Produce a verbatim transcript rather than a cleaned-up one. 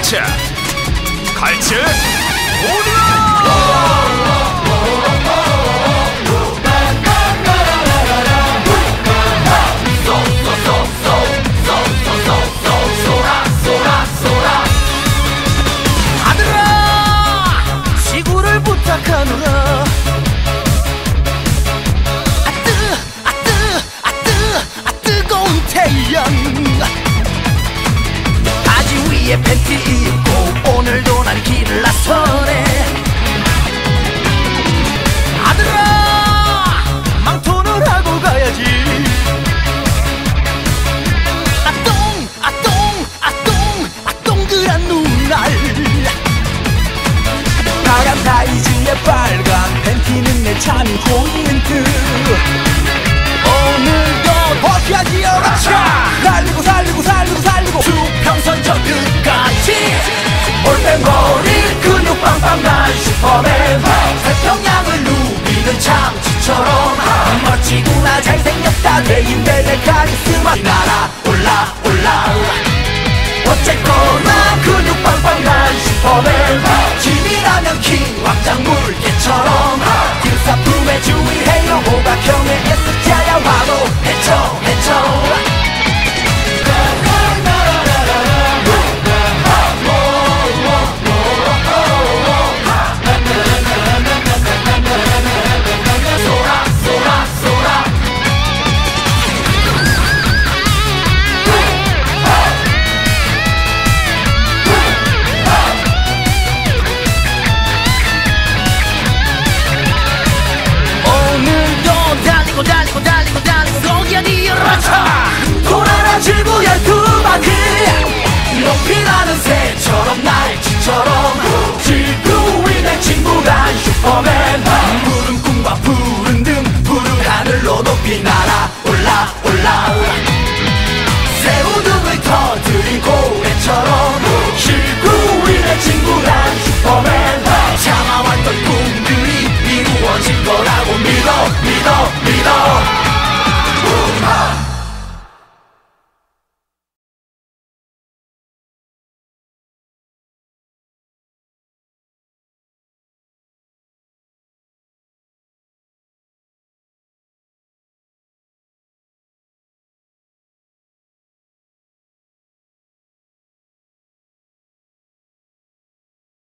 자동차 칼츠 오리온. 부탁하노라. 아뜨 아뜨 아뜨 아 뜨거운 태양. 바지 위에 팬티 입고 오늘도 난 길을 나서네. 아들아 망토는 하고 가야지. 아똥 아똥 아똥 아 동그란 눈알. 파란 타이즈에 빨간 팬티는 내 찬 포인트. 오늘도 버텨야지 여러차. 살리고 살리고 살리고 살리고 수평선 저 끝까지. 올빼머리 근육 빵빵 난 슈퍼맨. 태평양을 누비는 참치처럼. 멋지구나 잘생겼다 내 인내 내 카리스마. 날아 올라 올라. 어쨌거나 근육 빵빵 난 슈퍼맨. 짐이라면 킹 왕장 물개처럼. 길사품에 주의해요 호박형의 S자야. 화도 해쳐 해쳐. 달리고 달리고 달리고 고기야니 열어차. 돌아라 지구의 두 바퀴. 높이 나는 새처럼 날치처럼. 지구 위 내 친구란 슈퍼맨. 푸른 꿈과 푸른 등 푸른 하늘로 높이 날아 올라 올라. 새우등을 터뜨린 고래처럼. 지구 위 내 친구란 슈퍼맨. 참아왔던 꿈들이 이루어질 거라고 믿어 믿어 믿어.